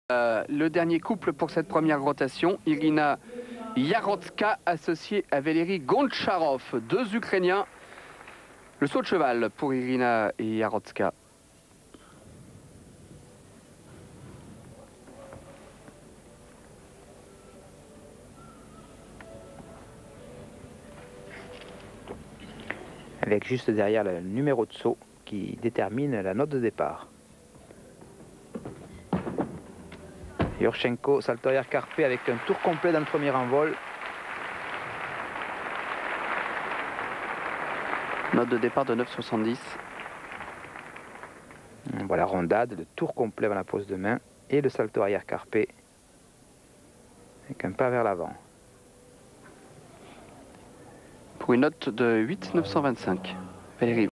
Le dernier couple pour cette première rotation, Irina Yarotzka associée à Valérie Goncharov, deux Ukrainiens. Le saut de cheval pour Irina Yarotzka. Avec juste derrière le numéro de saut qui détermine la note de départ. Yurchenko, salto arrière carpé avec un tour complet dans le premier envol. Note de départ de 9,70. Voilà, rondade, le tour complet avant la pose de main et le salto arrière carpé avec un pas vers l'avant. Pour une note de 8,925. Valérie.